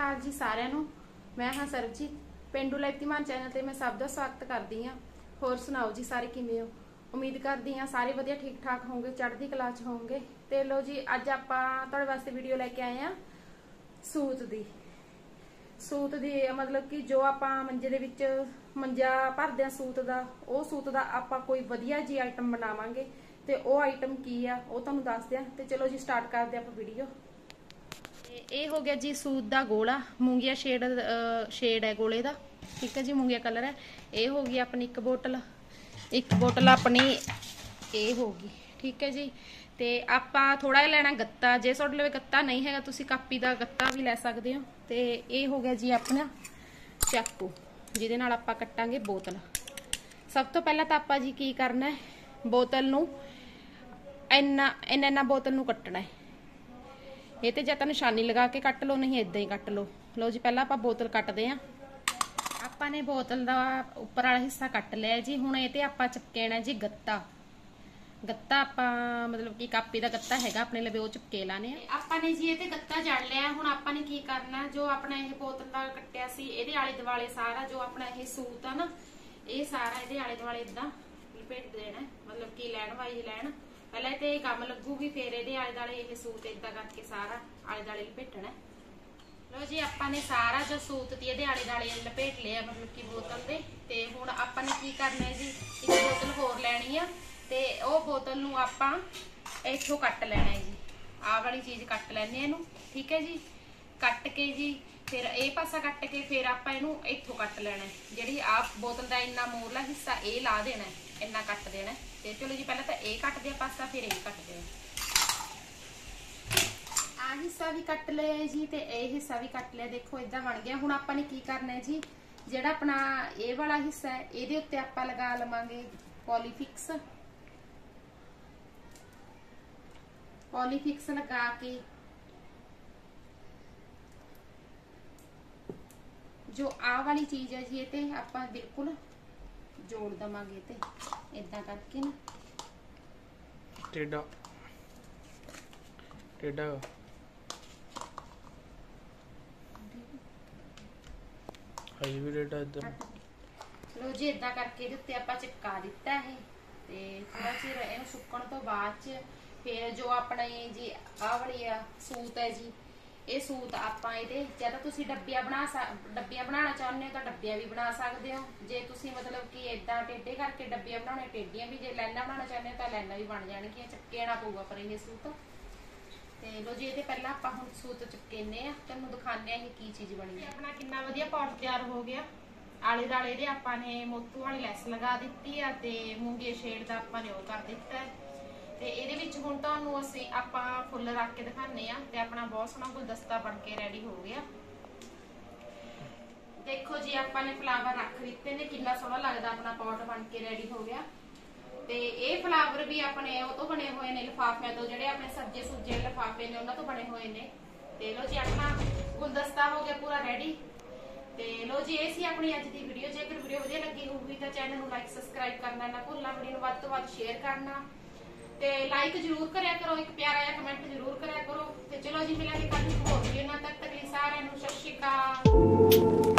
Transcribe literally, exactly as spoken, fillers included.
ਅਕਾਲ जी सारिਆਂ ਨੂੰ। मैं हाँ सरबजीत, पेंडू लाइतीमान चैनल ते मैं सब का स्वागत करती हाँ। होर सुनाओ जी सारे किवें हो? उम्मीद करती हाँ सारे वधिया ठीक ठाक होंगे, चढ़ती कला च होंगे। ते लो जी अज आपां तुहाडे वास्ते वीडियो लैके आए हैं सूत दी सूत दी मतलब कि जो आपां मंजे दे विच मंजा भरदे आ सूत दा, वो सूत दा आपां कोई वधिया जी आइटम बनावांगे ते वो आइटम की आ वो तुहानूं दसदे आ। ते चलो जी स्टार्ट करदे आपां वीडियो। ਇਹ ਹੋ ਗਿਆ ਜੀ सूत ਦਾ ਗੋਲਾ, ਮੂੰਗੀਆ ਸ਼ੇਡ ਸ਼ੇਡ ਹੈ ਗੋਲੇ ਦਾ, ਠੀਕ ਹੈ ਜੀ, ਮੂੰਗੀਆ ਕਲਰ ਹੈ। ਇਹ ਹੋ ਗਈ ਆਪਣੀ ਇੱਕ ਬੋਤਲ, ਇੱਕ ਬੋਤਲ ਆਪਣੀ ਇਹ ਹੋ ਗਈ, ਠੀਕ ਹੈ ਜੀ। ਤੇ ਆਪਾਂ ਥੋੜਾ ਜਿਹਾ ਲੈਣਾ ਗੱਤਾ, ਜੇ ਤੁਹਾਡੇ ਲਵੇ ਗੱਤਾ ਨਹੀਂ ਹੈਗਾ ਤੁਸੀਂ ਕਾਪੀ ਦਾ ਗੱਤਾ ਵੀ ਲੈ ਸਕਦੇ ਹੋ। ਤੇ ਇਹ ਹੋ ਗਿਆ ਜੀ ਆਪਣਾ ਚਾਕੂ, ਜਿਹਦੇ ਨਾਲ ਆਪਾਂ ਕੱਟਾਂਗੇ ਬੋਤਲ। ਸਭ ਤੋਂ ਪਹਿਲਾਂ ਤਾਂ ਆਪਾਂ ਜੀ ਕੀ ਕਰਨਾ ਹੈ, ਬੋਤਲ ਨੂੰ ਇੰਨਾ ਇੰਨਾ ਇੰਨਾ ਬੋਤਲ ਨੂੰ ਕੱਟਣਾ ਹੈ। ਇਹ ਤੇ ਜਾਂ ਤਾਂ ਨਿਸ਼ਾਨੀ ਲਗਾ ਕੇ ਕੱਟ ਲਓ, ਨਹੀਂ ਇਦਾਂ ਹੀ ਕੱਟ ਲਓ। ਲਓ ਜੀ ਪਹਿਲਾਂ ਆਪਾਂ ਬੋਤਲ ਕੱਟਦੇ ਆਂ। ਆਪਾਂ ਨੇ ਬੋਤਲ ਦਾ ਉੱਪਰ ਵਾਲਾ ਹਿੱਸਾ ਕੱਟ ਲਿਆ ਜੀ। ਹੁਣ ਇਹ ਤੇ ਆਪਾਂ ਚਿਪਕੇਣਾ ਜੀ ਗੱਤਾ। ਗੱਤਾ ਆਪਾਂ ਮਤਲਬ ਕਿ ਕਾਪੀ ਦਾ ਗੱਤਾ ਹੈਗਾ ਆਪਣੇ ਲਵੇ, ਉਹ ਚਿਪਕੇ ਲਾਣੇ ਆ। ਆਪਾਂ ਨੇ ਜੀ ਇਹ ਤੇ ਗੱਤਾ ਜੜ ਲਿਆ। ਹੁਣ ਆਪਾਂ ਨੇ ਕੀ ਕਰਨਾ, ਜੋ ਆਪਣਾ ਇਹ ਬੋਤਲ ਦਾ ਕੱਟਿਆ ਸੀ ਇਹਦੇ ਆਲੇ ਦੁਆਲੇ ਸਾਰਾ ਜੋ ਆਪਣਾ ਇਹ ਸੂਤ ਆ ਨਾ, ਇਹ ਸਾਰਾ ਇਹਦੇ ਆਲੇ ਦੁਆਲੇ ਇਦਾਂ ਲਪੇਟ ਦੇਣਾ। ਮਤਲਬ ਕਿ ਲੈਣ ਵਾਈਜ਼ ਲੈਣ पहले तो ये गम लगूगी, फिर ये आले दुआले ये सूत इदा करके सारा आले दुआले लपेटना। लो जी आपां ने सारा जो सूत थी ये आले दुआले लपेट लिया, मतलब कि बोतल दे। ते हुण आपां ने की करना है जी, एक बोतल होर लैनी है ते वो बोतल नूं आपां इत्थों कट लेना है जी। आ वाली चीज़ कट लैने इहनूं, ठीक है जी। कट के जी फिर ये पासा कट के फिर आपां इहनूं इत्थों कट लेना है। जिहड़ी आ बोतल दा इन्ना मोरला हिस्सा ये ला देना है, इन्ना कट देना है। ते चलो जी पहले तो ये कट दिया पासा, फिर ये कट दिया। आ हिस्सा भी कट लिया जी ते ये हिस्सा भी कट लिया। देखो इदा बन गया। हुण आपां ने की करना है जी, जिहड़ा अपना ये वाला हिस्सा है इहदे उत्ते आपां लगा लवांगे पॉलीफिक्स। पॉलीफिक्स लगा के जो आ वाली चीज है जी ये आपां बिल्कुल जोड़ दवांगे ते इदा करके ना टेढ़ा टेढ़ा हाई भी टेढ़ा इधर। लो जी इदा करके इहदे उत्ते आपां चिपका दिता है। ते थोड़ा चिर इहनूं सुक्कण तो बाद च फिर जो अपना ये जी आ वाली आ सूत है जी, ये सूत आपां इहदे जे तां तुसीं डब्बियां बना डब्बियां बनाना चाहुंदे हो तां डब्बियां भी बना सकदे हो। जे तुसीं मतलब कि इदां टेढ़े करके डब्बियां बनाउणे, टेढ़ियां भी जे लाइनां बनाना चाहुंदे हो तां लाइनां भी बन जाणगीआं। चिपकेना पऊगा पर ये सूत। ते लो जी इहदे पहिलां आपां हुण सूत चिपकेने आ, तुहानूं दिखाने आ ये की चीज़ बनी है। अपना किन्ना वधिया पॉट तैयार हो गया। आले दुआले इहदे आपां ने मोतू वाली लैस लगा दित्ती आ ते मूंगे शेड दा आपां ने ओह कर दित्ता है। ते इहदे विच हुण तुहानूं असीं आपां फुੱਲ रख के दिखाने आ ते अपना बहुत सोहना गुलदस्ता बन के रेडी हो गया। देखो जी आपां ने फ्लावर रख दिते ने, कितना सोहना लगदा अपना पॉट बन के रेडी हो गया। ते ये फ्लावर भी अपने ਉਹ ਤੋਂ बने हुए ने लिफाफिਆਂ ਤੋਂ, ਜਿਹੜੇ ਆਪਣੇ सब्जे सुजे लिफाफे ने ਉਹਨਾਂ ਤੋਂ बने हुए ने। ਤੇ ਲੋ ਜੀ अपना गुलदस्ता हो गया पूरा रेडी। ਤੇ ਲੋ ਜੀ ਇਹ ਸੀ ਆਪਣੀ ਅੱਜ ਦੀ ਵੀਡੀਓ। ਜੇਕਰ ਵੀਡੀਓ ਵਧੀਆ ਲੱਗੀ ਹੋਊਗੀ ਤਾਂ ਚੈਨਲ ਨੂੰ ਲਾਈਕ ਸਬਸਕ੍ਰਾਈਬ ਕਰਨਾ ਨਾ ਭੁੱਲਣਾ, ਵੀਡੀਓ ਨੂੰ ਵੱਧ ਤੋਂ ਵੱਧ ਸ਼ੇਅਰ ਕਰਨਾ ਤੇ ਲਾਈਕ ਜਰੂਰ ਕਰਿਆ ਕਰੋ, ਇੱਕ ਪਿਆਰਾ ਜਿਹਾ ਕਮੈਂਟ ਜਰੂਰ ਕਰਿਆ ਕਰੋ। ਤੇ ਚਲੋ ਜੀ ਮਿਲਾਂਗੇ ਕੱਲ ਨੂੰ ਹੋਰ ਵੀਡੀਓ ਨਾਲ, ਤਦ ਤੱਕ ਲਈ ਸਾਰਿਆਂ ਨੂੰ ਸਤਿ ਸ਼੍ਰੀ ਅਕਾਲ।